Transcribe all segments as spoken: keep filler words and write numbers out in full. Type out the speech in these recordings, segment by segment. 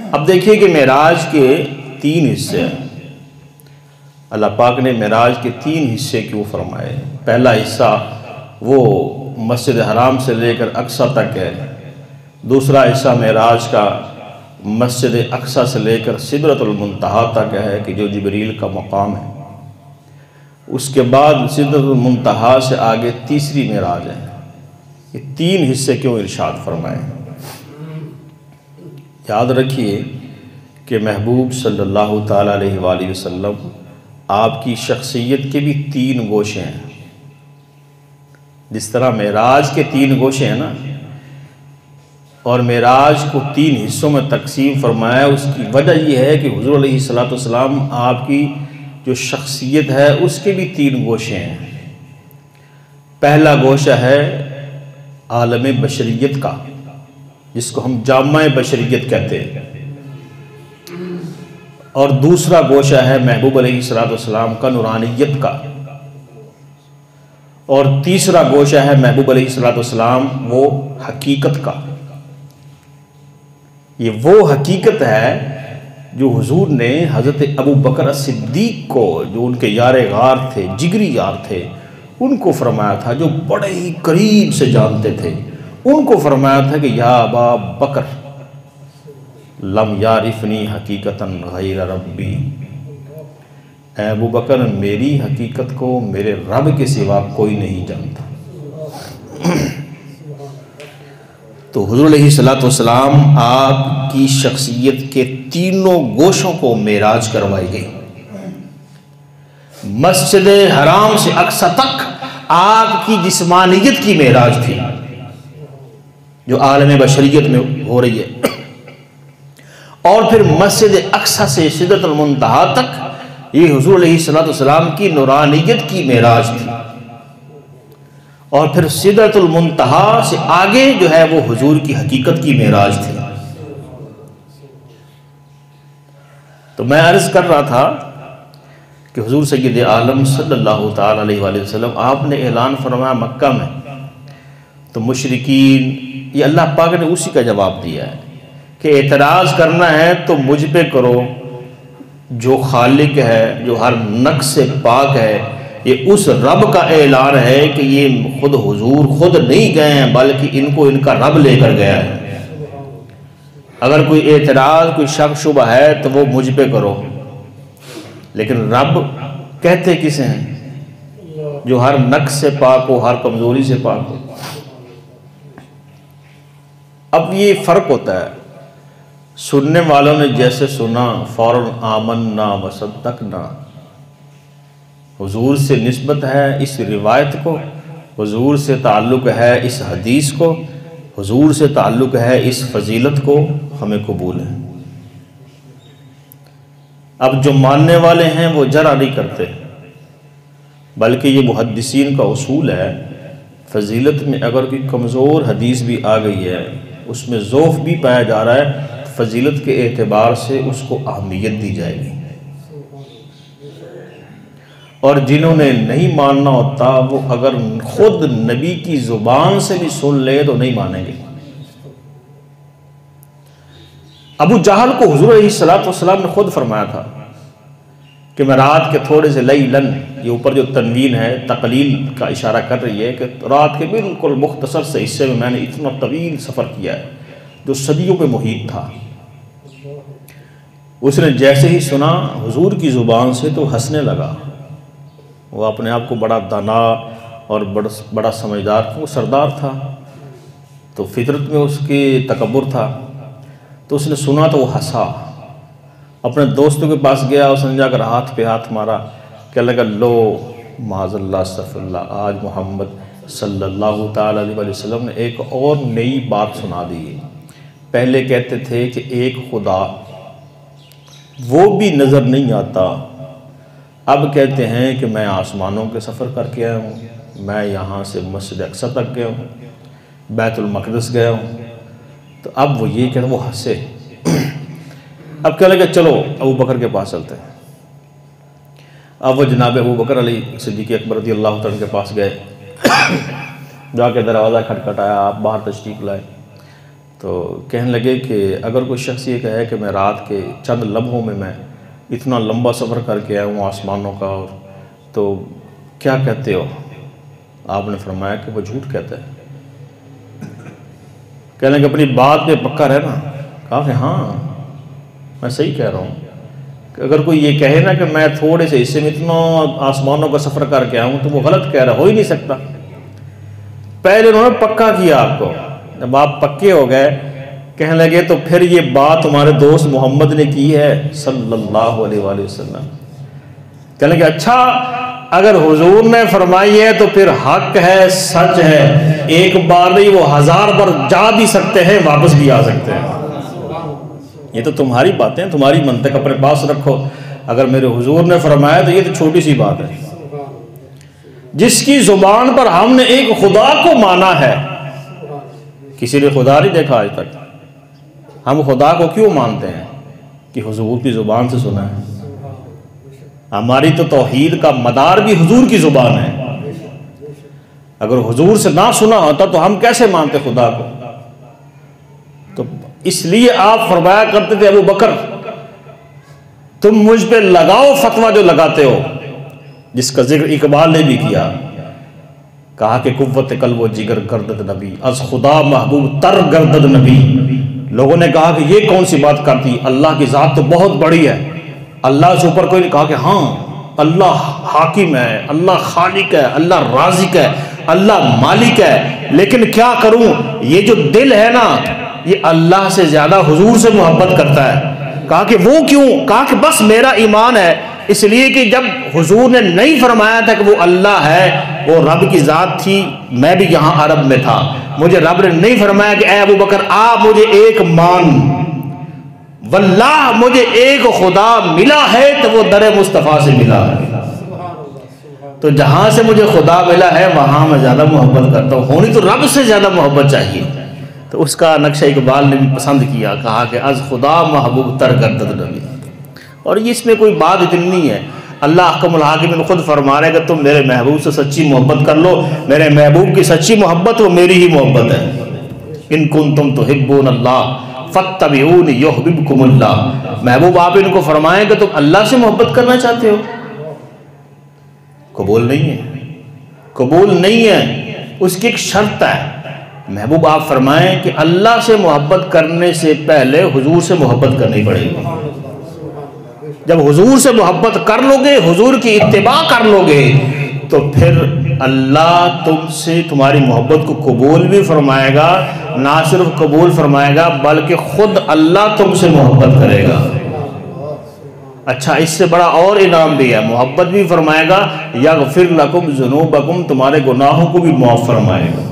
اب دیکھیے کہ معراج کے تین حصے ہیں۔ اللہ پاک نے معراج کے تین حصے کیوں فرمائے؟ پہلا حصہ وہ مسجد حرام سے لے کر اقصی تک ہے، دوسرا حصہ معراج کا مسجد اقصی سے لے کر سدرۃ المنتہا تک ہے کہ جو جبریل کا مقام ہے، اس کے بعد سدرۃ المنتہا سے آگے تیسری معراج ہے۔ یہ تین حصے کیوں ارشاد فرمائے؟ یاد رکھیے کہ محبوب صلی اللہ تعالیٰ علیہ وآلہ وسلم آپ کی شخصیت کے بھی تین گوشے ہیں۔ جس طرح معراج کے تین گوشے ہیں نا، اور معراج کو تین حصوں میں تقسیم فرمایا، اس کی وجہ یہ ہے کہ حضور علیہ الصلوۃ والسلام آپ کی جو شخصیت ہے اس کے بھی تین گوشے ہیں۔ پہلا گوشہ ہے عالم بشریت کا، جس کو ہم جامع بشریت کہتے ہیں، اور دوسرا گوشہ ہے محبوب علیہ الصلوۃ والسلام کا نورانیت کا، اور تیسرا گوشہ ہے محبوب علیہ الصلوۃ والسلام وہ حقیقت کا۔ یہ وہ حقیقت ہے جو حضور نے حضرت ابو بکر صدیق کو، جو ان کے یار غار تھے، جگری یار تھے، ان کو فرمایا تھا، جو بڑے ہی قریب سے جانتے تھے، ان کو فرمایا تھا کہ یا ابا بکر لم یعرفنی حقیقتاً غیر ربی، اے ابو بکر میری حقیقت کو میرے رب کے سوا کوئی نہیں جانتا۔ تو حضور علیہ الصلوۃ والسلام آپ کی شخصیت کے تینوں گوشوں کو معراج کروائی گئی۔ مسجد حرام سے اقصی تک آپ کی جسمانیت کی معراج تھی، جو عالم بشریت میں ہو رہی ہے، اور پھر مسجد اقصی سے سدرۃ المنتہا تک یہ حضور علیہ الصلوۃ والسلام کی نورانیت کی معراج تھی، اور پھر سدرۃ المنتہا سے آگے جو ہے وہ حضور کی حقیقت کی معراج تھی۔ تو میں عرض کر رہا تھا کہ حضور سید عالم صلی اللہ تعالیٰ علیہ وآلہ وسلم آپ نے اعلان فرمایا مکہ میں، تو مشرکین، یہ اللہ پاک نے اسی کا جواب دیا ہے کہ اعتراض کرنا ہے تو مجھ پہ کرو، جو خالق ہے، جو ہر نقص سے پاک ہے، یہ اس رب کا اعلان ہے کہ یہ خود حضور خود نہیں گئے ہیں، بلکہ ان کو ان کا رب لے کر گیا ہے۔ اگر کوئی اعتراض، کوئی شک شبہ ہے تو وہ مجھ پہ کرو، لیکن رب کہتے کسے ہیں؟ جو ہر نقص سے پاک ہو، ہر کمزوری سے پاک ہو۔ اب یہ فرق ہوتا ہے، سننے والوں نے جیسے سنا فوراً آمنا وصدقنا، حضور سے نسبت ہے اس روایت کو، حضور سے تعلق ہے اس حدیث کو، حضور سے تعلق ہے اس فضیلت کو، ہمیں قبول ہے۔ اب جو ماننے والے ہیں وہ جرا نہیں کرتے، بلکہ یہ محدثین کا اصول ہے، فضیلت میں اگر کوئی کمزور حدیث بھی آ گئی ہے، اس میں ضعف بھی پایا جا رہا ہے، فضیلت کے اعتبار سے اس کو اہمیت دی جائے گی، اور جنہوں نے نہیں ماننا ہوتا وہ اگر خود نبی کی زبان سے بھی سن لے تو نہیں مانیں گے۔ ابو جہل کو حضور علیہ الصلوۃ والسلام نے خود فرمایا تھا کہ میں رات کے تھوڑے سے لیلن، یہ اوپر جو تنوین ہے تقلیل کا اشارہ کر رہی ہے کہ رات کے بالکل مختصر سے حصے میں میں نے اتنا طویل سفر کیا ہے جو صدیوں پہ محیط تھا۔ اس نے جیسے ہی سنا حضور کی زبان سے تو ہنسنے لگا۔ وہ اپنے آپ کو بڑا دانا اور بڑا سمجھدار، وہ سردار تھا، تو فطرت میں اس کے تکبر تھا، تو اس نے سنا تو وہ ہنسا، اپنے دوستوں کے پاس گیا، اس نے جا کر ہاتھ پہ ہاتھ مارا، کہنے لگا لو معاذ اللہ استغفر اللہ، آج محمد صلی اللہ تعالیٰ علیہ وسلم نے ایک اور نئی بات سنا دی۔ پہلے کہتے تھے کہ ایک خدا، وہ بھی نظر نہیں آتا، اب کہتے ہیں کہ میں آسمانوں کے سفر کر کے آیا ہوں، میں یہاں سے مسجد اقصی تک گیا ہوں، بیت المقدس گیا ہوں، تو اب وہ یہ کہ وہ ہنسے۔ اب کہنے لگا چلو ابو بکر کے پاس چلتے ہیں۔ اب وہ جناب ابو بکر علیہ صدیق اکبر رضی اللہ عنہ کے پاس گئے، جا کے دروازہ کھٹکھٹایا، آپ باہر تشریف لائے، تو کہنے لگے کہ اگر کوئی شخص یہ کہے کہ میں رات کے چند لمحوں میں میں اتنا لمبا سفر کر کے آیا ہوں آسمانوں کا، اور تو کیا کہتے ہو؟ آپ نے فرمایا کہ وہ جھوٹ کہتا ہے۔ کہنے لگے اپنی بات پہ پکا رہنا۔ کہا کہ ہاں میں صحیح کہہ رہا ہوں، کہ اگر کوئی یہ کہے نا کہ میں تھوڑے سے حصے میں اتنا آسمانوں کا سفر کر کے آیا ہوں تو وہ غلط کہہ رہا، ہو ہی نہیں سکتا۔ پہلے انہوں نے پکا کیا آپ کو، جب آپ پکے ہو گئے کہنے لگے تو پھر یہ بات تمہارے دوست محمد نے کی ہے صلی اللہ علیہ وآلہ وسلم۔ کہنے لگے اچھا اگر حضور نے فرمائی ہے تو پھر حق ہے، سچ ہے، ایک بار نہیں وہ ہزار بار جا بھی سکتے ہیں، واپس بھی آ سکتے ہیں۔ یہ تو تمہاری باتیں، تمہاری منطق اپنے پاس رکھو، اگر میرے حضور نے فرمایا تو یہ تو چھوٹی سی بات ہے۔ جس کی زبان پر ہم نے ایک خدا کو مانا ہے، کسی نے خدا نہیں دیکھا آج تک، ہم خدا کو کیوں مانتے ہیں؟ کہ حضور کی زبان سے سنا ہے۔ ہماری تو توحید کا مدار بھی حضور کی زبان ہے، اگر حضور سے نہ سنا ہوتا تو ہم کیسے مانتے خدا کو؟ تو اس لیے آپ فرمایا کرتے تھے ابو بکر تم مجھ پہ لگاؤ فتویٰ جو لگاتے ہو، جس کا ذکر اقبال نے بھی کیا، کہا کہ قوت قلب و جگر گردد نبی، از خدا محبوب تر گردد نبی۔ لوگوں نے کہا کہ یہ کون سی بات کرتی، اللہ کی ذات تو بہت بڑی ہے، اللہ سے اوپر کوئی نہیں۔ کہا کہ ہاں اللہ حاکم ہے، اللہ خالق ہے، اللہ رازق ہے، اللہ مالک ہے، لیکن کیا کروں یہ جو دل ہے نا یہ اللہ سے زیادہ حضور سے محبت کرتا ہے۔ کہا کہ وہ کیوں؟ کہا کہ بس میرا ایمان ہے، اس لیے کہ جب حضور نے نہیں فرمایا تھا کہ وہ اللہ ہے، وہ رب کی ذات تھی، میں بھی یہاں عرب میں تھا، مجھے رب نے نہیں فرمایا کہ اے ابو بکر آپ مجھے ایک مان، واللہ مجھے ایک خدا ملا ہے تو وہ در مصطفیٰ سے ملا ہے۔ تو جہاں سے مجھے خدا ملا ہے وہاں میں زیادہ محبت کرتا ہوں، ہونی تو رب سے زیادہ محبت چاہیے۔ تو اس کا نقشہ اقبال نے بھی پسند کیا، کہا کہ از خدا محبوب تر گردد نبی۔ اور اس میں کوئی بات اتنی نہیں ہے، اللہ احکم الحاکمین خود فرما رہے ہیں کہ تم میرے محبوب سے سچی محبت کر لو، میرے محبوب کی سچی محبت وہ میری ہی محبت ہے۔ ان کنتم تحبون اللہ فاتبعونی یحببکم اللہ۔ محبوب آپ ان کو فرمائیں کہ تم اللہ سے محبت کرنا چاہتے ہو، قبول نہیں ہے، قبول نہیں ہے، اس کی ایک شرط ہے۔ محبوب آپ فرمائیں کہ اللہ سے محبت کرنے سے پہلے حضور سے محبت کرنی پڑے گی۔ جب حضور سے محبت کر لو گے، حضور کی اتباع کر لو گے، تو پھر اللہ تم سے تمہاری محبت کو قبول بھی فرمائے گا، نہ صرف قبول فرمائے گا بلکہ خود اللہ تم سے محبت کرے گا۔ اچھا اس سے بڑا اور انعام بھی ہے، محبت بھی فرمائے گا، یغفر لکم ذنوبکم تمہارے گناہوں کو بھی معاف فرمائے گا۔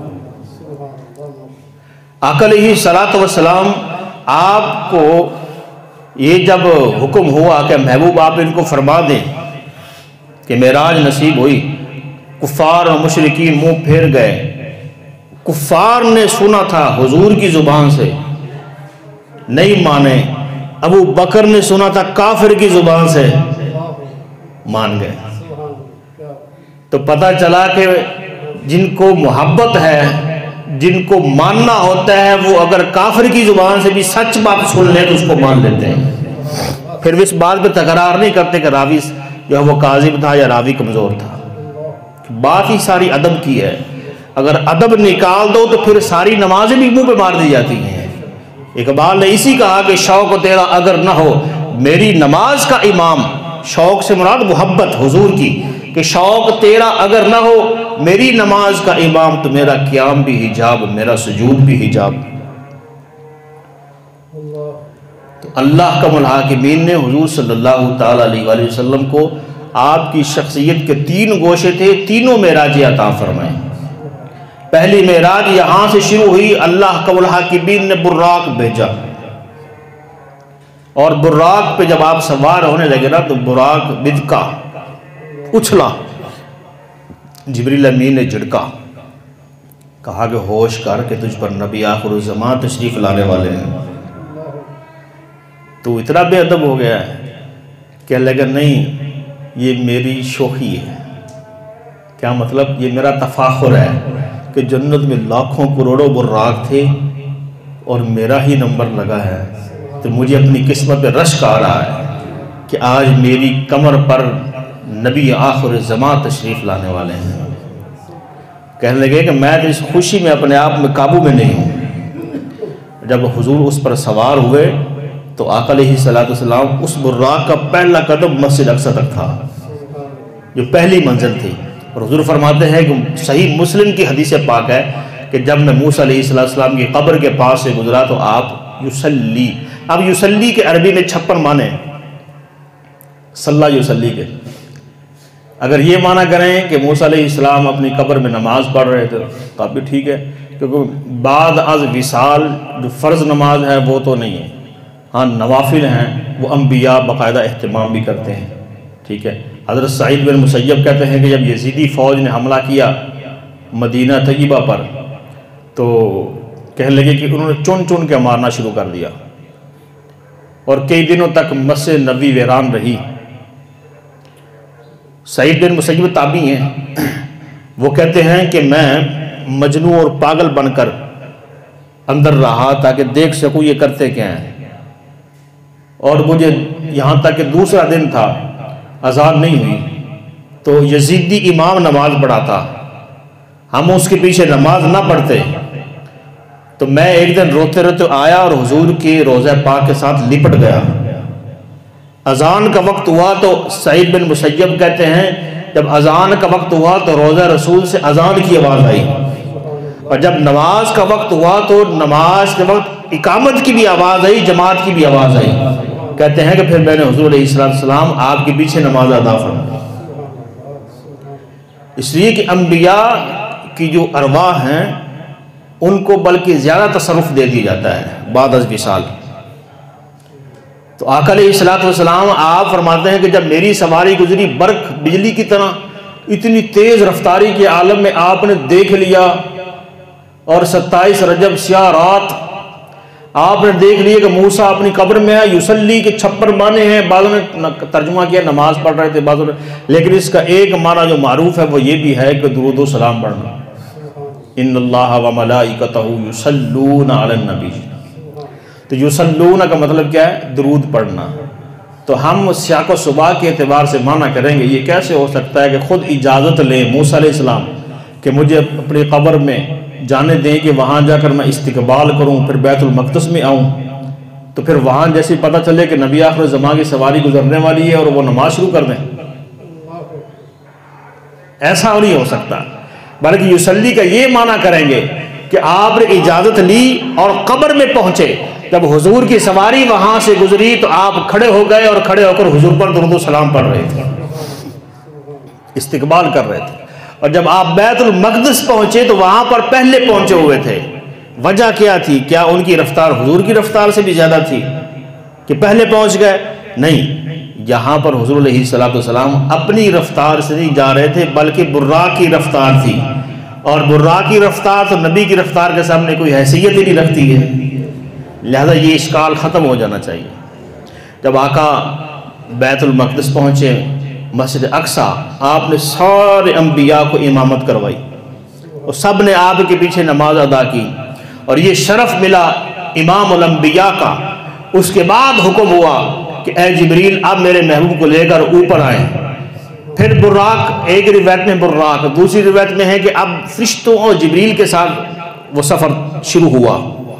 آقا علیہ الصلوۃ والسلام آپ کو یہ جب حکم ہوا کہ محبوب آپ ان کو فرما دیں کہ معراج نصیب ہوئی، کفار اور مشرکین منہ پھیر گئے۔ کفار نے سنا تھا حضور کی زبان سے، نہیں مانے۔ ابو بکر نے سنا تھا کافر کی زبان سے، مان گئے۔ تو پتہ چلا کہ جن کو محبت ہے، جن کو ماننا ہوتا ہے، وہ اگر کافر کی زبان سے بھی سچ بات سن لیں تو اس کو مان لیتے ہیں، پھر اس بات پہ تکرار نہیں کرتے کہ راوی جو ہے وہ کاذب تھا یا راوی کمزور تھا۔ بات ہی ساری ادب کی ہے، اگر ادب نکال دو تو پھر ساری نمازیں بھی منہ پہ مار دی جاتی ہیں۔ اقبال نے اسی کہا کہ شوق تیرا اگر نہ ہو میری نماز کا امام، شوق سے مراد محبت حضور کی، کہ شوق تیرا اگر نہ ہو میری نماز کا امام تو میرا قیام بھی حجاب، میرا سجود بھی حجاب۔ تو اللہ کا الحاکمین نے حضور صلی اللہ تعالیٰ علیہ وآلہ وسلم کو آپ کی شخصیت کے تین گوشے تھے، تینوں معراج عطا فرمائے۔ پہلی معراج یہاں سے شروع ہوئی، اللہ کا الحاکمین نے براق بھیجا، اور براق پہ جب آپ سوار ہونے لگے نا تو براق بدکا، اچھلا، جبریل امین نے جھڑکا، کہا کہ ہوش کر کہ تجھ پر نبی آخر الزمان تشریف لانے والے ہیں۔ تو اتنا بے ادب ہو گیا ہے کہ لگا نہیں یہ میری شوخی ہے۔ کیا مطلب؟ یہ میرا تفاخر ہے کہ جنت میں لاکھوں کروڑوں براق تھے، اور میرا ہی نمبر لگا ہے تو مجھے اپنی قسمت پہ رشک آ رہا ہے کہ آج میری کمر پر نبی آخر زمان تشریف لانے والے ہیں۔ کہنے لگے کہ میں تو اس خوشی میں اپنے آپ میں قابو میں نہیں ہوں۔ جب حضور اس پر سوار ہوئے تو آقا علیہ الصلوۃ والسلام اس براق کا پہلا قدم مسجد اقصی تک تھا، جو پہلی منزل تھی۔ اور حضور فرماتے ہیں کہ صحیح مسلم کی حدیث پاک ہے کہ جب میں موسیٰ علیہ السلام کی قبر کے پاس سے گزرا تو آپ یصلی، اب یصلی کے عربی میں چھپن معنی صلی یصلی کے، اگر یہ معنی کریں کہ موسیٰ علیہ السلام اپنی قبر میں نماز پڑھ رہے تھے تو اب بھی ٹھیک ہے، کیونکہ بعد از وصال جو فرض نماز ہے وہ تو نہیں ہے، ہاں نوافل ہیں وہ انبیاء باقاعدہ اہتمام بھی کرتے ہیں، ٹھیک ہے۔ حضرت سعید بن مسیب کہتے ہیں کہ جب یزیدی فوج نے حملہ کیا مدینہ طیبہ پر تو کہنے لگے کہ انہوں نے چن چن کے مارنا شروع کر دیا اور کئی دنوں تک مسجد نبوی ویران رہی۔ سعید بن مسیب تابعی ہیں، وہ کہتے ہیں کہ میں مجنون اور پاگل بن کر اندر رہا تاکہ دیکھ سکوں یہ کرتے کیا ہیں، اور مجھے یہاں تک کہ دوسرا دن تھا اذان نہیں ہوئی تو یزیدی امام نماز پڑھاتا، ہم اس کے پیچھے نماز نہ پڑھتے تو میں ایک دن روتے روتے آیا اور حضور کے روضہ پاک کے ساتھ لپٹ گیا۔ اذان کا وقت ہوا تو سعید بن مسیب کہتے ہیں جب اذان کا وقت ہوا تو روضہ رسول سے اذان کی آواز آئی، اور جب نماز کا وقت ہوا تو نماز کے وقت اقامت کی بھی آواز آئی، جماعت کی بھی آواز آئی۔ کہتے ہیں کہ پھر میں نے حضور علیہ السلام آپ کے پیچھے نماز ادا فرمائی، اس لیے کہ انبیاء کی جو ارواح ہیں ان کو بلکہ زیادہ تصرف دے دیا جاتا ہے بعد از وصال۔ تو آقا علیہ الصلوۃ والسلام آپ فرماتے ہیں کہ جب میری سواری گزری برق بجلی کی طرح اتنی تیز رفتاری کے عالم میں آپ نے دیکھ لیا، اور ستائیس رجب سیاہ رات آپ نے دیکھ لیا کہ موسیٰ اپنی قبر میں ہے، یصلی کے چھپر معنی ہیں، بعضوں نے ترجمہ کیا نماز پڑھ رہے تھے، بعضوں نے، لیکن اس کا ایک معنی جو معروف ہے وہ یہ بھی ہے کہ درود و سلام پڑھنا، ان اللہ و ملائکتہ یصلون علی النبی۔ تو یصلون کا مطلب کیا ہے؟ درود پڑھنا۔ تو ہم سیاق و سباق کے اعتبار سے معنی کریں گے یہ کیسے ہو سکتا ہے کہ خود اجازت لیں موسیٰ علیہ السلام کہ مجھے اپنی قبر میں جانے دیں کہ وہاں جا کر میں استقبال کروں، پھر بیت المقدس میں آؤں، تو پھر وہاں جیسے پتہ چلے کہ نبی آخر زمان کی سواری گزرنے والی ہے اور وہ نماز شروع کر دیں، ایسا نہیں ہو سکتا، بلکہ یصلی کا یہ معنی کریں گے کہ آپ نے اجازت لی اور قبر میں پہنچے، جب حضور کی سواری وہاں سے گزری تو آپ کھڑے ہو گئے اور کھڑے ہو کر حضور پر درود و سلام پڑھ رہے تھے، استقبال کر رہے تھے۔ اور جب آپ بیت المقدس پہنچے تو وہاں پر پہلے پہنچے ہوئے تھے، وجہ کیا تھی؟ کیا ان کی رفتار حضور کی رفتار سے بھی زیادہ تھی کہ پہلے پہنچ گئے؟ نہیں، یہاں پر حضور علیہ الصلوۃ والسلام اپنی رفتار سے نہیں جا رہے تھے بلکہ براق کی رفتار تھی، اور براق کی رفتار تو نبی کی رفتار کے سامنے کوئی حیثیت ہی نہیں رکھتی ہے، لہذا یہ اشکال ختم ہو جانا چاہیے۔ جب آقا بیت المقدس پہنچے مسجد اقصی، آپ نے سارے انبیاء کو امامت کروائی اور سب نے آپ کے پیچھے نماز ادا کی، اور یہ شرف ملا امام الانبیاء کا۔ اس کے بعد حکم ہوا کہ اے جبریل اب میرے محبوب کو لے کر اوپر آئیں۔ پھر براق، ایک روایت میں براق، دوسری روایت میں ہے کہ اب فرشتوں اور جبریل کے ساتھ وہ سفر شروع ہوا۔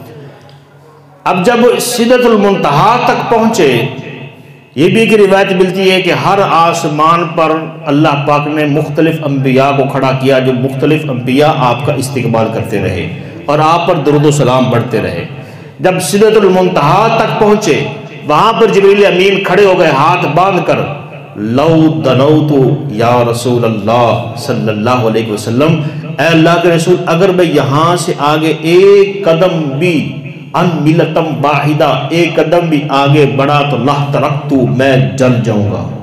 اب جب سدرۃ المنتہا تک پہنچے، یہ بھی ایک روایت ملتی ہے کہ ہر آسمان پر اللہ پاک نے مختلف انبیاء کو کھڑا کیا، جو مختلف انبیاء آپ کا استقبال کرتے رہے اور آپ پر درود و سلام پڑھتے رہے۔ جب سدرۃ المنتہا تک پہنچے وہاں پر جبریل امین کھڑے ہو گئے ہاتھ باندھ کر، لو دنوت یا رسول اللہ صلی اللہ علیہ وسلم، اے اللہ کے رسول اگر میں یہاں سے آگے ایک قدم بھی ان ملتم واحدہ، ایک قدم بھی آگے بڑھا تو لہ ترکتو، میں جل جاؤں گا۔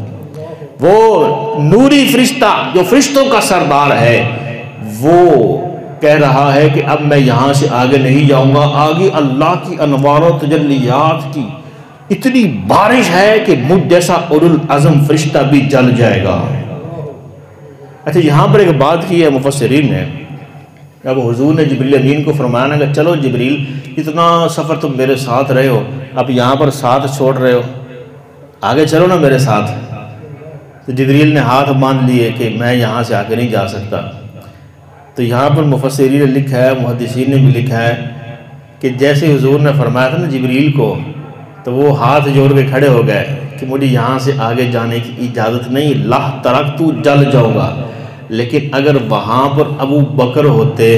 وہ نوری فرشتہ جو فرشتوں کا سردار ہے وہ کہہ رہا ہے کہ اب میں یہاں سے آگے نہیں جاؤں گا، آگے اللہ کی انوار و تجلیات کی اتنی بارش ہے کہ مجھ جیسا اولو العزم فرشتہ بھی جل جائے گا۔ اچھا، یہاں پر ایک بات کی ہے مفسرین نے، اب حضور نے جبریل امین کو فرمایا نا کہ چلو جبریل اتنا سفر تم میرے ساتھ رہے ہو، اب یہاں پر ساتھ چھوڑ رہے ہو، آگے چلو نا میرے ساتھ۔ تو جبریل نے ہاتھ باندھ لیے کہ میں یہاں سے آگے نہیں جا سکتا۔ تو یہاں پر مفسرین نے لکھا ہے، محدثین نے بھی لکھا ہے کہ جیسے حضور نے فرمایا تھا نا جبریل کو، تو وہ ہاتھ جوڑ کے کھڑے ہو گئے کہ مجھے یہاں سے آگے جانے کی اجازت نہیں، لا ترکت جل جاؤں گا۔ لیکن اگر وہاں پر ابو بکر ہوتے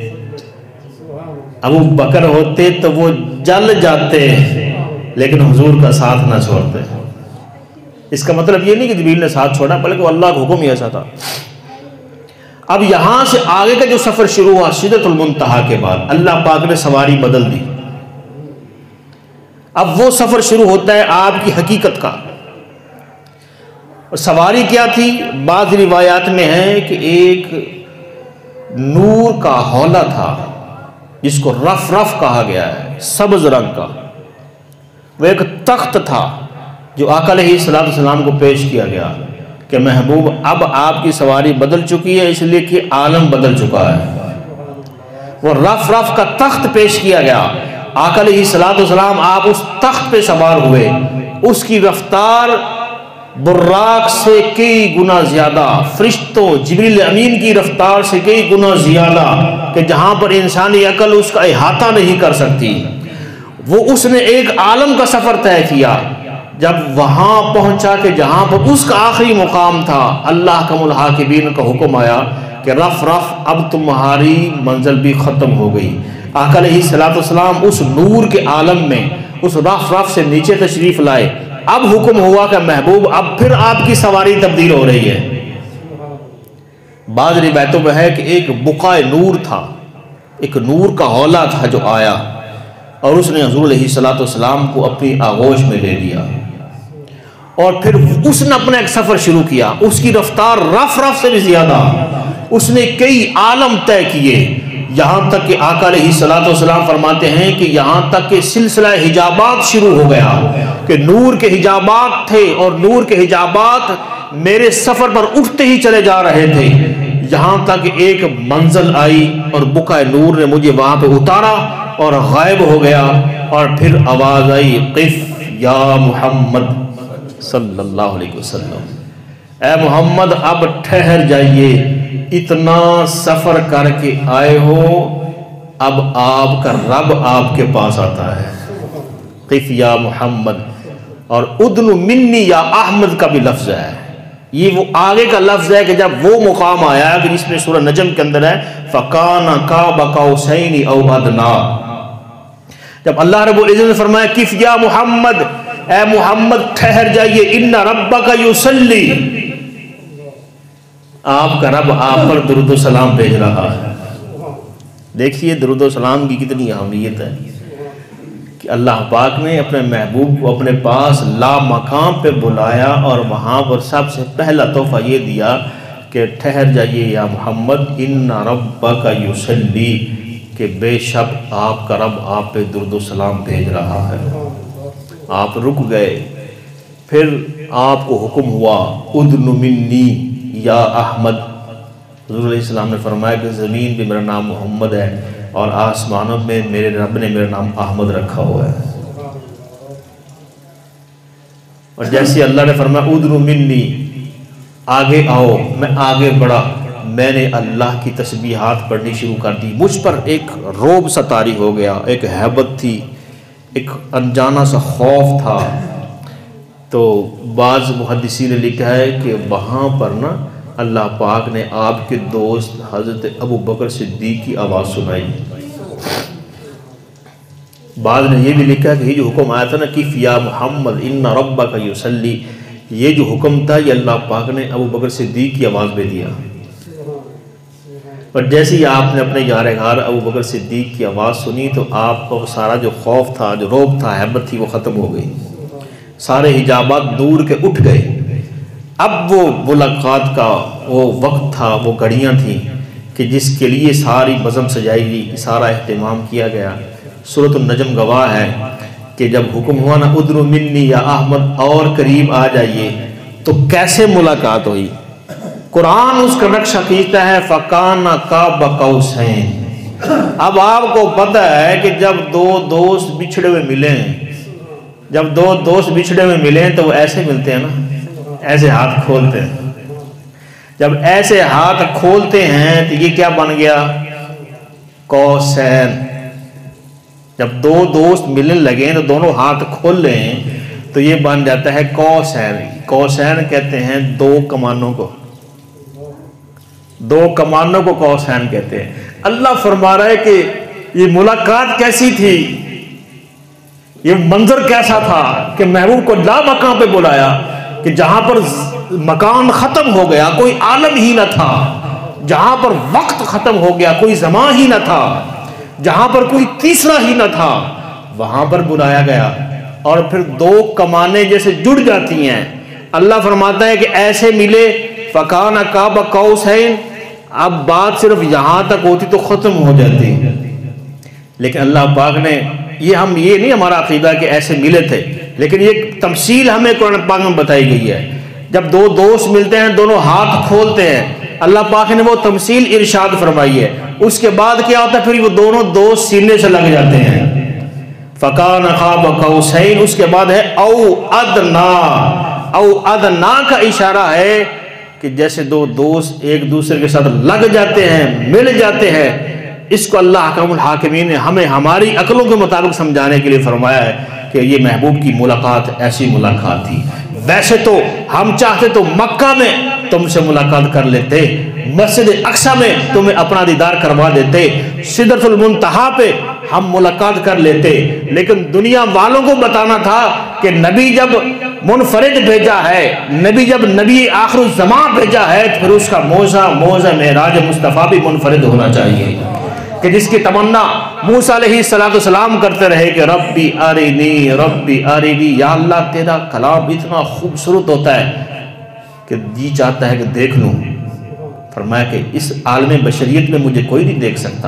ابو بکر ہوتے تو وہ جل جاتے، لیکن حضور کا ساتھ نہ چھوڑتے۔ اس کا مطلب یہ نہیں کہ جبریل نے ساتھ چھوڑا، بلکہ وہ اللہ کا حکم ہی ایسا تھا۔ اب یہاں سے آگے کا جو سفر شروع ہوا سدرۃ المنتہا کے بعد، اللہ پاک نے سواری بدل دی۔ اب وہ سفر شروع ہوتا ہے آپ کی حقیقت کا۔ اور سواری کیا تھی؟ بعض روایات میں ہے کہ ایک نور کا ہولہ تھا جس کو رف رف کہا گیا ہے، سبز رنگ کا۔ وہ ایک تخت تھا جو آقا علیہ الصلوۃ والسلام کو پیش کیا گیا کہ محبوب اب آپ کی سواری بدل چکی ہے، اس لیے کہ عالم بدل چکا ہے۔ وہ رف رف کا تخت پیش کیا گیا، آقا علیہ الصلوۃ والسلام آپ اس تخت پہ سوار ہوئے۔ اس کی رفتار براق سے کئی گنا زیادہ، فرشتوں جبریل امین کی رفتار سے کئی گنا زیادہ، کہ جہاں پر انسانی عقل اس کا احاطہ نہیں کر سکتی۔ وہ اس نے ایک عالم کا سفر طے کیا۔ جب وہاں پہنچا کہ جہاں پر اس کا آخری مقام تھا، اللہ کا الحاکمین کا حکم آیا کہ رف رف اب تمہاری منزل بھی ختم ہو گئی۔ آقا علیہ الصلوۃ والسلام اس نور کے عالم میں اس رف رف سے نیچے تشریف لائے۔ اب حکم ہوا کہ محبوب اب پھر آپ کی سواری تبدیل ہو رہی ہے۔ بعض روایتوں میں ہے کہ ایک بقعہ نور تھا، ایک نور کا ہولہ تھا جو آیا اور اس نے حضور علیہ الصلوۃ والسلام کو اپنی آغوش میں لے لیا، اور پھر اس نے اپنا ایک سفر شروع کیا۔ اس کی رفتار رف رف سے بھی زیادہ، اس نے کئی عالم طے کیے، یہاں تک کہ آقا علیہ الصلوۃ والسلام فرماتے ہیں کہ یہاں تک کہ سلسلہ حجابات شروع ہو گیا، کہ نور کے حجابات تھے اور نور کے حجابات میرے سفر پر اٹھتے ہی چلے جا رہے تھے، یہاں تک ایک منزل آئی اور بقعہ نور نے مجھے وہاں پہ اتارا اور غائب ہو گیا، اور پھر آواز آئی قف یا محمد صلی اللہ علیہ وسلم، اے محمد اب ٹھہر جائیے، اتنا سفر کر کے آئے ہو، اب آپ کا رب آپ کے پاس آتا ہے۔ قف یا محمد، اور ادن منی یا احمد کا بھی لفظ ہے۔ یہ وہ آگے کا لفظ ہے کہ جب وہ مقام آیا کہ جس میں سورہ نجم کے اندر ہے فَقَانَ قَابَ قَوْسَيْنِ أَوْ أَدْنَىٰ، جب اللہ رب العزت نے فرمایا قف یا محمد، اے محمد ٹھہر جائیے، ان ربک یصلی، آپ کا رب آپ پر درود و سلام بھیج رہا ہے۔ دیکھیے درود و سلام کی کتنی اہمیت ہے کہ اللہ پاک نے اپنے محبوب کو اپنے پاس لا مقام پہ بلایا، اور وہاں پر سب سے پہلا تحفہ یہ دیا کہ ٹھہر جائیے یا محمد، ان ربک یصلی، کہ بے شک آپ کا رب آپ پہ درود و سلام بھیج رہا ہے۔ آپ رک گئے، پھر آپ کو حکم ہوا ادن منی یا احمد۔ حضور علیہ السلام نے فرمایا کہ زمین پہ میرا نام محمد ہے اور آسمانوں میں میرے رب نے میرا نام احمد رکھا ہوا ہے۔ اور جیسے اللہ نے فرمایا ادن منی، آگے آؤ، میں آگے بڑھا، میں نے اللہ کی تسبیحات پڑھنی شروع کر دی، مجھ پر ایک رعب سا طاری ہو گیا، ایک ہیبت تھی، ایک انجانا سا خوف تھا۔ تو بعض محدثین نے لکھا ہے کہ وہاں پر نا اللہ پاک نے آپ کے دوست حضرت ابو بکر صدیق کی آواز سنائی۔ بعض نے یہ بھی لکھا ہے کہ یہ جو حکم آیا تھا نا قف یا محمد ان ربک یصلی، یہ جو حکم تھا یہ اللہ پاک نے ابو بکر صدیق کی آواز میں دیا، اور جیسے ہی آپ نے اپنے یار غار ابو بکر صدیق کی آواز سنی تو آپ کو سارا جو خوف تھا، جو رعب تھا، ہیبت تھی، وہ ختم ہو گئی، سارے حجابات دور کے اٹھ گئے۔ اب وہ ملاقات کا وہ وقت تھا، وہ گھڑیاں تھیں کہ جس کے لیے ساری بزم سجائی گئی، سارا اہتمام کیا گیا۔ سورۃ النجم گواہ ہے کہ جب حکم ہوا نا ادن منی یا احمد، اور قریب آ جائیے، تو کیسے ملاقات ہوئی۔ قرآن اس کا نقشہ کھینچتا ہے فَقَانَ قَابَ قَوْسَيْنِ، اب آپ کو پتہ ہے کہ جب دو دوست بچھڑے ہوئے ملیں جب دو دوست بچھڑے ہوئے ملیں تو وہ ایسے ملتے ہیں نا، ایسے ہاتھ کھولتے ہیں۔ جب ایسے ہاتھ کھولتے ہیں تو یہ کیا بن گیا؟ قوسین۔ جب دو دوست ملنے لگیں تو دونوں ہاتھ کھول لیں تو یہ بن جاتا ہے قوسین۔ قوسین کہتے ہیں دو کمانوں کو، دو کمانوں کو قوسین کہتے ہیں۔ اللہ فرما رہا ہے کہ یہ ملاقات کیسی تھی، یہ منظر کیسا تھا کہ محبوب کو لا مکان پہ بلایا کہ جہاں پر مکان ختم ہو گیا، کوئی عالم ہی نہ تھا، جہاں پر وقت ختم ہو گیا، کوئی زمان ہی نہ تھا، جہاں پر کوئی تیسرا ہی نہ تھا، وہاں پر بلایا گیا۔ اور پھر دو کمانیں جیسے جڑ جاتی ہیں، اللہ فرماتا ہے کہ ایسے ملے فَكَانَ قَابَ قَوْسَيْنِ۔ اب بات صرف یہاں تک ہوتی تو ختم ہو جاتی، لیکن اللہ پاک نے یہ ہم یہ نہیں ہمارا عقیدہ کہ ایسے ملے تھے، لیکن یہ تمثیل ہمیں قرآن پاک میں بتائی گئی ہے۔ جب دو دوست ملتے ہیں دونوں ہاتھ کھولتے ہیں، اللہ پاک نے وہ تمثیل ارشاد فرمائی ہے۔ اس کے بعد کیا ہوتا ہے؟ پھر وہ دونوں دوست سینے سے لگ جاتے ہیں۔ فَكَانَ قَابَ قَوْسَيْنِ، اس کے بعد ہے او ادنا۔ او ادنا کا اشارہ ہے کہ جیسے دو دوست ایک دوسرے کے ساتھ لگ جاتے ہیں، مل جاتے ہیں۔ اس کو اللہ حکم الحاکمین نے ہمیں ہماری عقلوں کے مطابق سمجھانے کے لیے فرمایا ہے کہ یہ محبوب کی ملاقات ایسی ملاقات تھی۔ ویسے تو ہم چاہتے تو مکہ میں تم سے ملاقات کر لیتے، مسجد اقصی میں تمہیں اپنا دیدار کروا دیتے، سدرۃ المنتہا پہ ہم ملاقات کر لیتے، لیکن دنیا والوں کو بتانا تھا کہ نبی جب منفرد بھیجا ہے، نبی جب نبی آخر الزمان بھیجا ہے تو پھر اس کا موضع موضع معراج مصطفیٰ بھی منفرد ہونا چاہیے، کہ جس کی تمنا موسیٰ علیہ السلام کرتے رہے کہ ربی ارنی ربی ارنی، یا اللہ تیرا کلام اتنا خوبصورت ہوتا ہے کہ جی چاہتا ہے کہ دیکھ لوں۔ فرمایا کہ اس عالم بشریت میں مجھے کوئی نہیں دیکھ سکتا،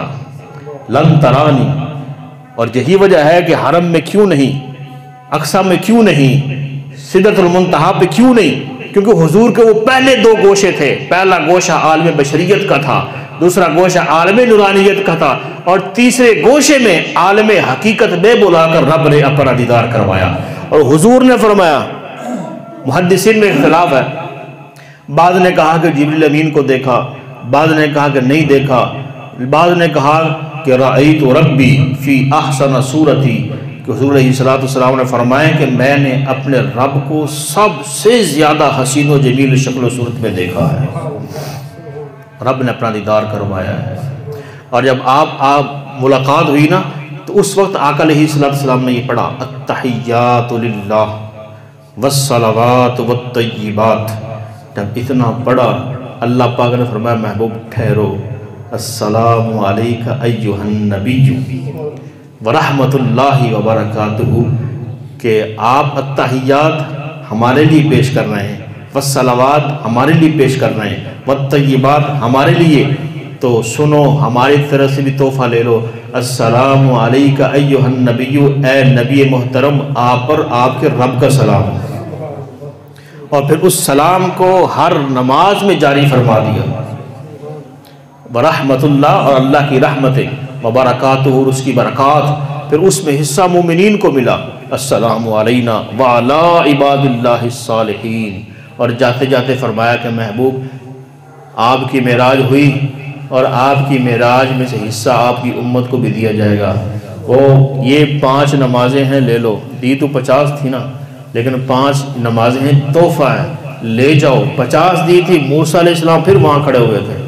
لن ترانی۔ اور یہی وجہ ہے کہ حرم میں کیوں نہیں، اقصی میں کیوں نہیں، سدرۃ المنتہا پہ کیوں نہیں؟ کیونکہ حضور کے وہ پہلے دو گوشے تھے، پہلا گوشہ عالم بشریت کا تھا، دوسرا گوشہ عالم نورانیت کا تھا، اور تیسرے گوشے میں عالم حقیقت میں بلا کر رب نے اپنا دیدار کروایا۔ اور حضور نے فرمایا، محدثین میں اختلاف ہے، بعض نے کہا کہ جبریل امین کو دیکھا، بعض نے کہا کہ نہیں دیکھا، بعض نے کہا کہ رأیت ربی فی احسن صورتی، کہ حضور علیہ السلام نے فرمایا کہ میں نے اپنے رب کو سب سے زیادہ حسین و جمیل شکل و صورت میں دیکھا ہے، رب نے اپنا دیدار کروایا ہے۔ اور جب آپ آپ ملاقات ہوئی نا تو اس وقت آقا علیہ السلام نے یہ پڑھا، التحیات للہ والصلوات والطیبات۔ جب اتنا پڑھا اللہ پاک نے فرمایا محبوب ٹھہرو، السلام علیکہ ایہا النبی ورحمت اللہ وبرکاتہ، کہ آپ التحیات ہمارے لیے پیش کر رہے ہیں، والصلوات ہمارے لیے پیش کر رہے ہیں، والطیبات ہمارے لیے، تو سنو ہماری طرف سے بھی تحفہ لے لو، السلام علیکہ ایہا النبی، اے نبی محترم آپ پر آپ کے رب کا سلام۔ اور پھر اس سلام کو ہر نماز میں جاری فرما دیا، برحمت اللہ، اور اللہ کی رحمتیں، وبرکاتہ، اور اس کی برکات، پھر اس میں حصہ مومنین کو ملا، السلام علینا وعلی عباد اللہ الصالحین۔ اور جاتے جاتے فرمایا کہ محبوب آپ کی معراج ہوئی، اور آپ کی معراج میں سے حصہ آپ کی امت کو بھی دیا جائے گا۔ وہ یہ پانچ نمازیں ہیں، لے لو، دی تو پچاس تھی نا، لیکن پانچ نمازیں ہیں، تحفہ ہے، لے جاؤ۔ پچاس دی تھی، موسیٰ علیہ السلام پھر وہاں کھڑے ہوئے تھے،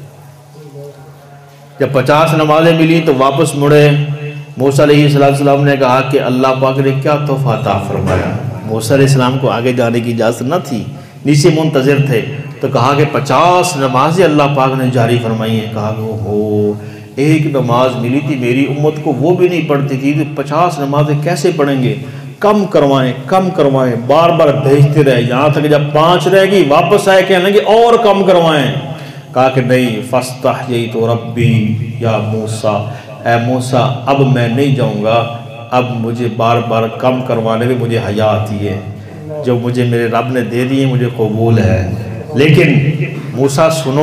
جب پچاس نمازیں ملی تو واپس مڑے، موسیٰ علیہ السلام نے کہا کہ اللہ پاک نے کیا تحفہ عطا فرمایا۔ موسیٰ علیہ السلام کو آگے جانے کی اجازت نہ تھی، نیچے منتظر تھے، تو کہا کہ پچاس نمازیں اللہ پاک نے جاری فرمائی ہیں۔ کہا کہ اوہو، ایک نماز ملی تھی میری امت کو، وہ بھی نہیں پڑھتی تھی، تو پچاس نمازیں کیسے پڑھیں گے؟ کم کروائیں کم کروائیں، بار بار بھیجتے رہے، یہاں تک جب پانچ رہ گئی واپس آئے کہنے لگے اور کم کروائیں۔ کہا کہ نہیں، فاستحییت ربی یا موسیٰ، اے موسیٰ اب میں نہیں جاؤں گا، اب مجھے بار بار کم کروانے میں مجھے حیا آتی ہے، جو مجھے میرے رب نے دے دیے مجھے قبول ہے۔ لیکن موسیٰ سنو،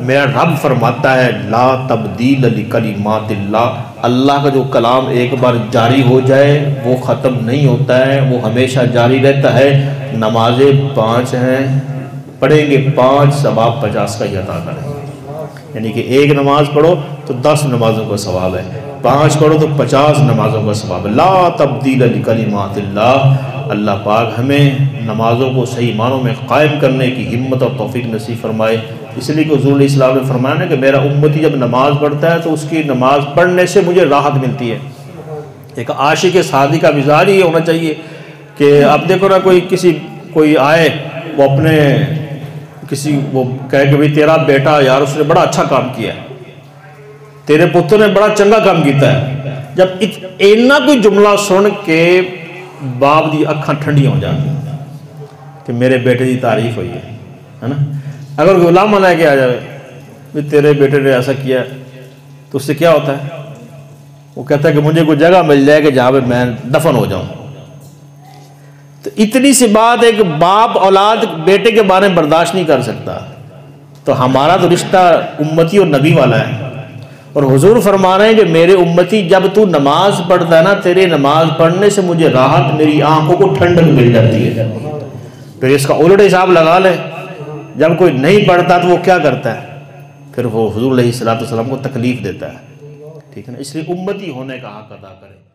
میرا رب فرماتا ہے لا تبدیل لکلمات اللہ، اللہ کا جو کلام ایک بار جاری ہو جائے وہ ختم نہیں ہوتا ہے، وہ ہمیشہ جاری رہتا ہے۔ نمازیں پانچ ہیں، پڑھیں گے پانچ، ثواب پچاس کا ہی عطا کریں گے، یعنی کہ ایک نماز پڑھو تو دس نمازوں کا ثواب ہے، پانچ پڑھو تو پچاس نمازوں کا ثواب ہے۔ لا تبدیل لکلمات اللہ، اللہ پاک ہمیں نمازوں کو صحیح معنوں میں قائم کرنے کی ہمت اور توفیق نصیب فرمائے۔ اس لیے کہ حضور علیہ السلام نے فرمایا نا کہ میرا امتی جب نماز پڑھتا ہے تو اس کی نماز پڑھنے سے مجھے راحت ملتی ہے۔ ایک عاشق سعدی کا مزاج یہ ہونا چاہیے کہ اب دیکھو نا کوئی کسی کوئی آئے وہ اپنے کسی وہ کہے کہ بھئی تیرا بیٹا یار اس نے بڑا اچھا کام کیا ہے، تیرے پتر نے بڑا چنگا کام کیتا ہے، جب اتنا کوئی جملہ سن کے باپ دی اکھاں ٹھنڈیاں ہو جاتی ہیں کہ میرے بیٹے دی تعریف ہوئی ہے نا۔ اگر کوئی علامہ لے کے آ جائے کہ تیرے بیٹے نے ایسا کیا تو اس سے کیا ہوتا ہے؟ وہ کہتا ہے کہ مجھے کوئی جگہ مل جائے کہ جہاں پہ میں دفن ہو جاؤں۔ تو اتنی سی بات ایک باپ اولاد بیٹے کے بارے میں برداشت نہیں کر سکتا، تو ہمارا تو رشتہ امتی اور نبی والا ہے۔ اور حضور فرما رہے ہیں کہ میرے امتی جب تو نماز پڑھتا ہے نا، تیرے نماز پڑھنے سے مجھے راحت، میری آنکھوں کو ٹھنڈک مل جاتی ہے۔ پھر اس کا الٹ حساب لگا لے، جب کوئی نہیں پڑھتا تو وہ کیا کرتا ہے؟ پھر وہ حضور علیہ الصلوۃ والسلام کو تکلیف دیتا ہے، ٹھیک ہے نا۔ اس لیے امتی ہونے کا حق ادا کرے۔